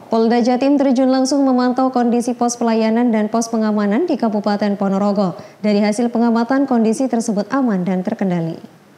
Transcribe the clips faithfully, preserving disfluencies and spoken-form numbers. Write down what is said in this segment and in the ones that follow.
Polda Jatim terjun langsung memantau kondisi pos pelayanan dan pos pengamanan di Kabupaten Ponorogo. Dari hasil pengamatan, kondisi tersebut aman dan terkendali.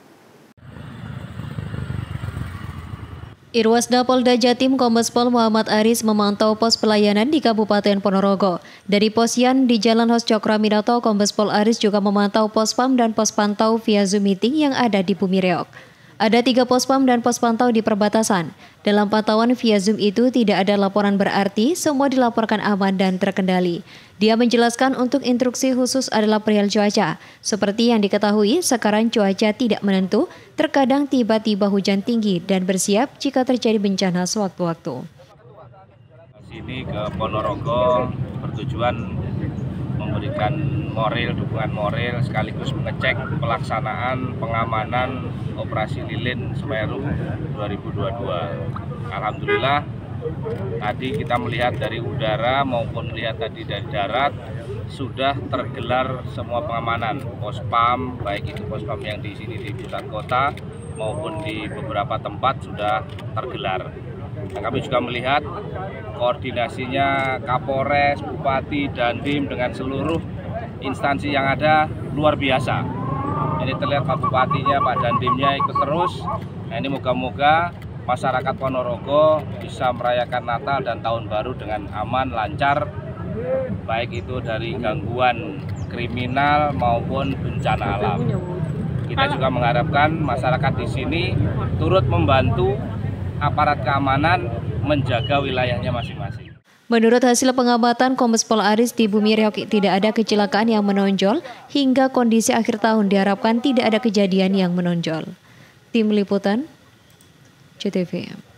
Irwasda Polda Jatim Kombes Pol Muhammad Aris memantau pos pelayanan di Kabupaten Ponorogo. Dari Posyan di Jalan Hos Cokroaminoto, Kombes Pol Aris juga memantau pos pam dan pos pantau via Zoom meeting yang ada di Bumi Reog. Ada tiga pos pam dan pos pantau di perbatasan. Dalam pantauan via Zoom itu tidak ada laporan berarti, semua dilaporkan aman dan terkendali. Dia menjelaskan untuk instruksi khusus adalah perihal cuaca. Seperti yang diketahui, sekarang cuaca tidak menentu, terkadang tiba-tiba hujan tinggi dan bersiap jika terjadi bencana sewaktu-waktu. Sini ke Ponorogo bertujuan memberikan moral, dukungan moral sekaligus mengecek pelaksanaan pengamanan operasi lilin Semeru dua ribu dua puluh dua. Alhamdulillah tadi kita melihat dari udara maupun melihat tadi dari darat sudah tergelar semua pengamanan pos pam, baik itu pos pam yang di sini di pusat kota maupun di beberapa tempat sudah tergelar. Dan kami juga melihat koordinasinya Kapolres, Bupati, Dandim dengan seluruh instansi yang ada luar biasa. Ini terlihat Pak Bupatinya, Pak Dandimnya ikut terus. Nah, ini moga-moga masyarakat Ponorogo bisa merayakan Natal dan Tahun Baru dengan aman, lancar, baik itu dari gangguan kriminal maupun bencana alam. Kita juga mengharapkan masyarakat di sini turut membantu aparat keamanan menjaga wilayahnya masing-masing. Menurut hasil pengamatan Kombes Pol Aris di Bumi Reog tidak ada kecelakaan yang menonjol hingga kondisi akhir tahun diharapkan tidak ada kejadian yang menonjol. Tim Liputan, C T V.